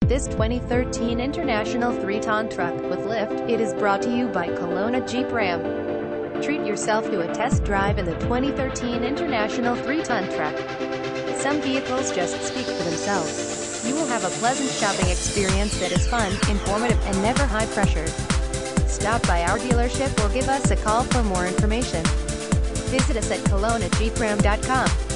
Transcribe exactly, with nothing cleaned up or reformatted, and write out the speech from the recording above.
This twenty thirteen International three ton truck with lift, it is brought to you by Kelowna Jeep Ram. Treat yourself to a test drive in the twenty thirteen International three ton truck. Some vehicles just speak for themselves. You will have a pleasant shopping experience that is fun, informative, and never high-pressured. Stop by our dealership or give us a call for more information. Visit us at kelowna jeep ram dot com.